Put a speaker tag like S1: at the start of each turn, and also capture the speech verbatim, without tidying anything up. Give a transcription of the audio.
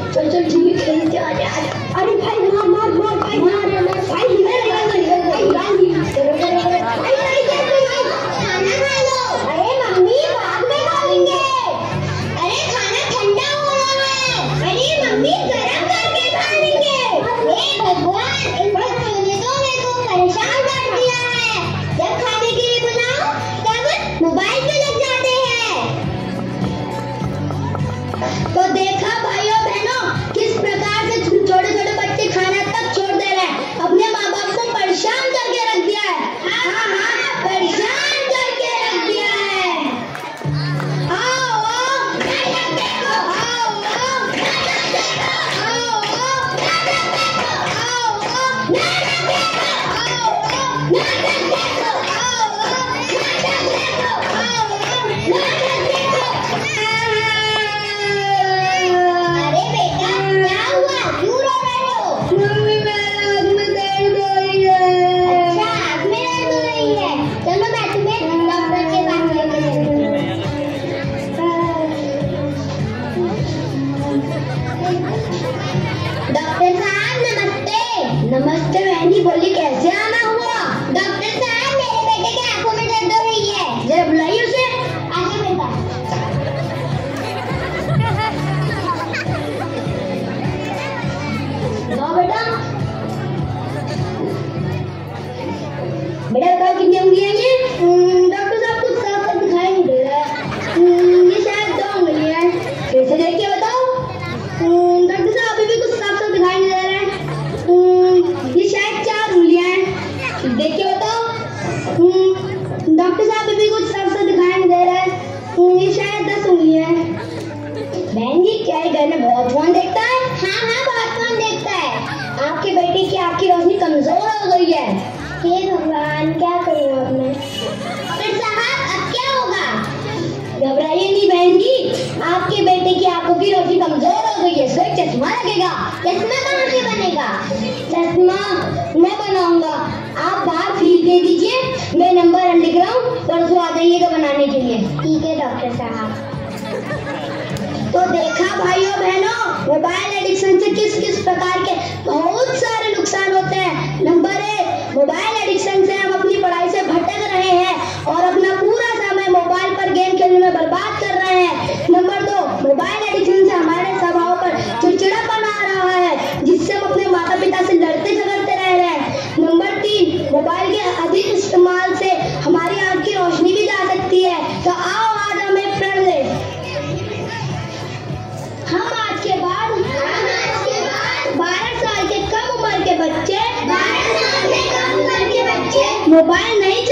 S1: चल चल ठीक है खेलते आ जा। अरे भाई मार मार मार भाई मार मार भाई इधर इधर इधर भाई नहीं कैसे खाना खा लो। अरे मम्मी बाद में खाएंगे। अरे खाना ठंडा हो रहा है। अरे मम्मी गरम करके खा लेंगे। हे भगवान एक बार खाने दो, मेरे को परेशान कर दिया है। जब खाने के लिए बुलाओ तब मोबाइल पे लग जाते हैं। तो देखा भाइयों बहनों किस प्रकार से छोटे छोटे बच्चे खाना तक छोड़ दे रहे हैं। अपने माँ बाप को परेशान करके रख दिया है। हाँ हाँ परेशान करके रख दिया है। आओ आओ देखो आओ आओ आओ अरे बेटा क्या हुआ, क्यों रो रहे हो? मम्मी मेरे आँख में दर्द हो रही है। अच्छा आँख में दर्द हो रही है, चलो मैं तुम्हें डॉक्टर के पास लेके चलती हूँ। डॉक्टर साहब नमस्ते। नमस्ते बहनी, बोली कैसे आना हुआ? डॉक्टर साहब मेरे बेटे के आंखों में दर्द हो रही है। जरा बुलाइए उसे। आजा बेटा। हाँ बेटा बेटा बताओ कितनी उंगलियां हैं ये? डॉक्टर साहब कुछ साफ साफ दिखाई नहीं दे रहा है। ये शायद दो उंगलियां हैं। कैसे देख के बताओ? डॉक्टर साहब अभी भी कुछ साफ साफ दिखाई नहीं दे रहा है। ये शायद चार उंगलियां हैं। देख के बताओ। डॉक्टर साहब अभी कुछ साफ साफ दिखाई नहीं दे रहा है। ये शायद दस उंगलियां हैं। बहन जी क्या ये घर में बहुत कौन देखता है? हाँ हाँ बहुत कौन देखता है। आपके बेटे की आँख की रोशनी कमजोर हो गई है। हे भगवान क्या करूँ अब मैं? डॉक्टर साहब अब क्या होगा? घबराइए नहीं बहन जी, आपके बेटे की आंखों की रोशनी कमजोर हो गई है, इसको एक चश्मा लगेगा। चश्मा कहाँ से बनेगा? चश्मा मैं बनाऊंगा। आप बाहर फीस दे दीजिए, मैं नंबर लिख रहा हूँ, परसों आ जाइएगा बनाने के लिए। ठीक है डॉक्टर साहब। तो देखा भाइयों बहनों मोबाइल एडिक्शन से किस किस प्रकार के बहुत सारे नुकसान होते हैं। नंबर एक, मोबाइल एडिक्शन से हम अपनी पढ़ाई से भटक रहे हैं और अपना पूरा समय मोबाइल पर गेम खेलने में बर्बाद कर रहे हैं। नंबर दो, मोबाइल एडिक्शन से हमारे स्वभाव पर चिड़चिड़ापन आ रहा है, जिससे हम अपने माता पिता से लड़ते झगड़ते रह रहे हैं। नंबर तीन, मोबाइल के अधिक इस्तेमाल से हमारी आंख की रोशनी भी जा सकती है। तो आओ आज हम एक प्रण लें। हम आज के बाद बारह साल के कम उम्र के बच्चे बारह साल के कम उम्र के बच्चे मोबाइल नहीं